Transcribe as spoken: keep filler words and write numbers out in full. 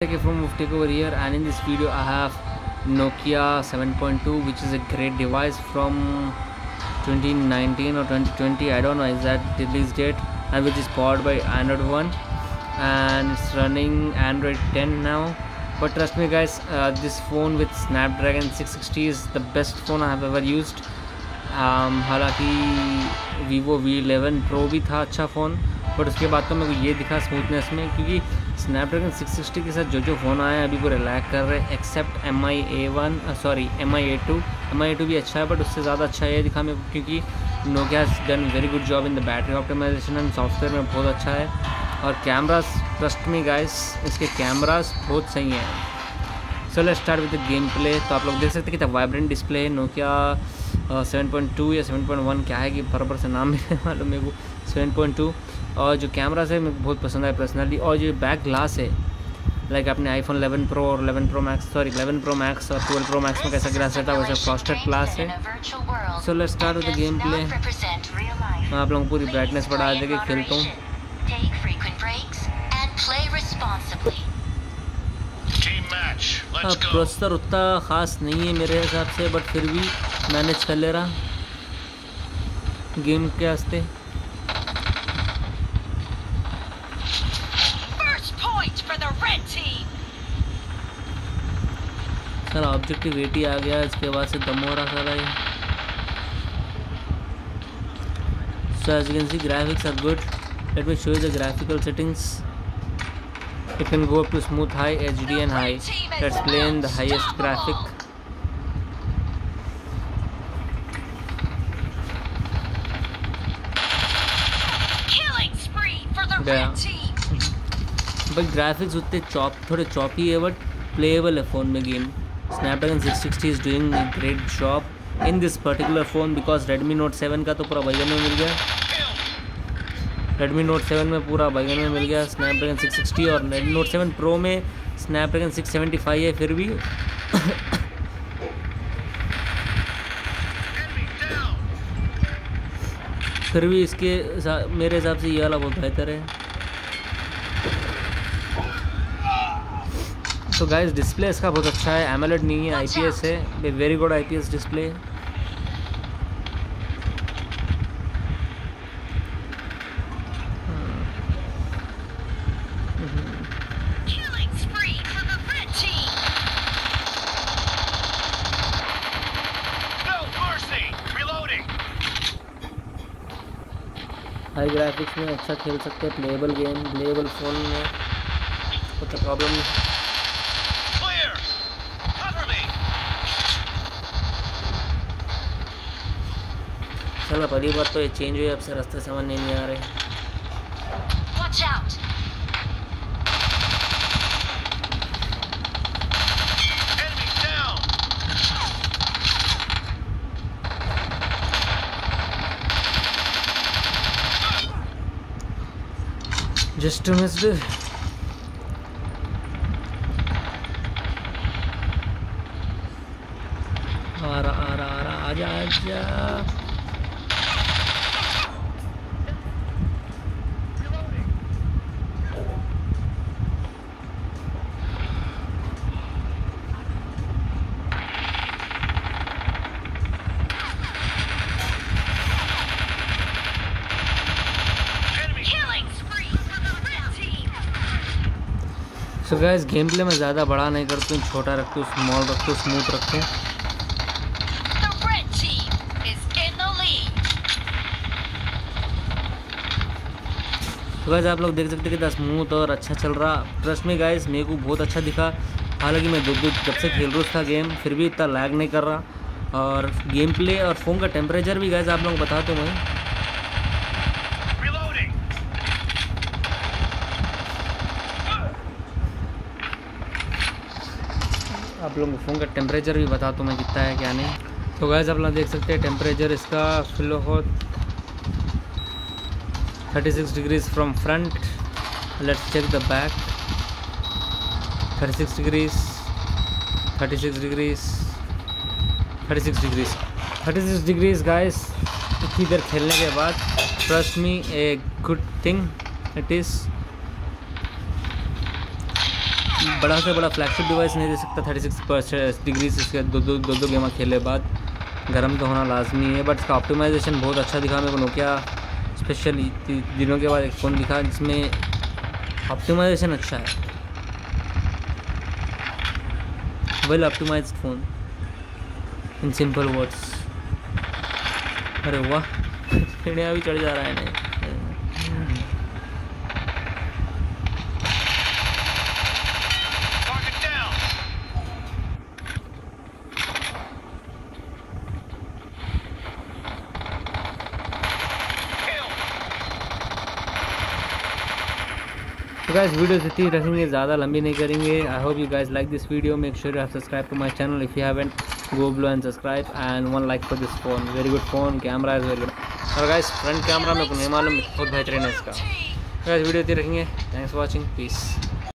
From Muftik over here, and in this video I have Nokia seven point two, which is a great device from twenty nineteen or twenty twenty, I don't know exact release date, and which is powered by Android one and it's running Android ten now. But trust me guys, uh, this phone with Snapdragon six sixty is the best phone I have ever used. um, हालांकि Vivo V eleven Pro भी था अच्छा phone, but उसके बाद तो मेरे को ये दिखा स्मूथनेस में, क्योंकि स्नैपड्रैगन सिक्स सिक्सटी के साथ जो जो फ़ोन आए हैं अभी पूरे लैग कर रहे हैं, except M I A one sorry M I A two M I A two भी अच्छा है, बट उससे ज़्यादा अच्छा ये दिखा मेरे को, क्योंकि Nokia has done very good job in the battery optimization and software में बहुत अच्छा है। और कैमरास, ट्रस्ट मी गाइस, इसके कैमरास बहुत सही हैं। So let's start with the game play. तो आप लोग देख सकते हैं कि वाइब्रेंट डिस्प्ले है, नोकिया सेवन पॉइंट टू या सेवन पॉइंट वन क्या है कि बराबर से नाम नहीं मालूम मेरे को, सेवन पॉइंट टू। और जो कैमरा है मेरे को बहुत पसंद है पर्सनली। और जो बैक ग्लास है, लाइक आपने आईफोन इलेवन प्रो और eleven Pro Max sorry eleven Pro Max और ट्वेल्व प्रो मैक्स में कैसा ग्लास रहता है वैसे फ्रॉस्टेड ग्लास है। So let's start with the game play. मैं आप लोगों को पूरी ब्राइटनेस बढ़ा दे के खेलता हूँ। प्रोसेसर उतना ख़ास नहीं है मेरे हिसाब से, बट फिर भी मैनेज कर ले रहा गेम के वास्ते। सर ऑब्जेक्टिव एटी आ गया, इसके बाद से दम हो रहा सारा ये। So as you can see graphics are good. Let me show you the graphical settings. You can go up to smooth, high, H D and high. Let's play in the highest graphic. But graphics उतने chop थोड़े choppy है, but playable है phone में game. Snapdragon six sixty is doing a great job in this particular phone because Redmi Note seven का तो पूरा बैगन में मिल गया। Redmi Note सेवन में पूरा बैगन में मिल गया Snapdragon सिक्स सिक्सटी, और Redmi Note सेवन Pro में Snapdragon सिक्स सेवेंटी फाइव है, फिर भी फिर भी इसके मेरे हिसाब से ये वाला बहुत बेहतर है। तो गाइस डिस्प्ले इसका बहुत अच्छा है, एमोलेड नहीं है, आईपीएस है, very good IPS display. High graphics में अच्छा खेल सकते हैं, प्लेएबल गेम, प्लेएबल फ़ोन में कुछ प्रॉब्लम नहीं। चलो पहली बात तो ये चेंज हुई, अब से रास्ते समझ नहीं आ रहे। Just missed. आ रहा आ रहा आ रहा आजा आजा। तो गाइस गेम प्ले में ज़्यादा बड़ा नहीं करती हूँ, छोटा रखती हूँ, स्मॉल रखती हूँ, स्मूथ रखती हूँ। तो गाइस आप लोग देख सकते हैं कितना स्मूथ और अच्छा चल रहा। ट्रस्ट में गाइस मेरे को बहुत अच्छा दिखा, हालांकि मैं दो जब से खेल रहा था गेम, फिर भी इतना लैग नहीं कर रहा। और गेम प्ले और फ़ोन का टेम्परेचर भी गाइस आप लोग बताते हो मैं आप लोगों को फ़ोन का टेम्परेचर भी बता दूँ मैं कितना है क्या नहीं। तो गाइस आप लोग देख सकते हैं टेम्परेचर इसका फिलहाल thirty six degrees from front. Let's check the back. Thirty six degrees, thirty six degrees, thirty six degrees, thirty six degrees guys. इतनी देर खेलने के बाद trust me a good thing it is. बड़ा से बड़ा फ्लैगशिप डिवाइस नहीं दे सकता थर्टी सिक्स डिग्री से इसके दो दो दो दो गेम खेलने बाद गर्म तो होना लाजमी है, बट इसका ऑप्टिमाइजेशन बहुत अच्छा दिखा मेरे को। नोकिया स्पेशली दिनों के बाद एक फ़ोन दिखा जिसमें ऑप्टिमाइजेशन अच्छा है, well optimized phone in simple words. अरे वाह, चिड़िया भी चढ़ जा रहा है नहीं। तो गाइस वीडियोस इतनी रखेंगे, ज़्यादा लंबी नहीं करेंगे। I hope you guys like this video, make sure you have subscribe to my channel if you haven't, go below and subscribe and one like for this phone, very good phone, camera is very good। और guys front camera मेरे को नहीं मालूम, बहुत बेहतरीन है इसका। Guys video इतनी रखेंगे, थैंक्स फॉर वाचिंग, पीस।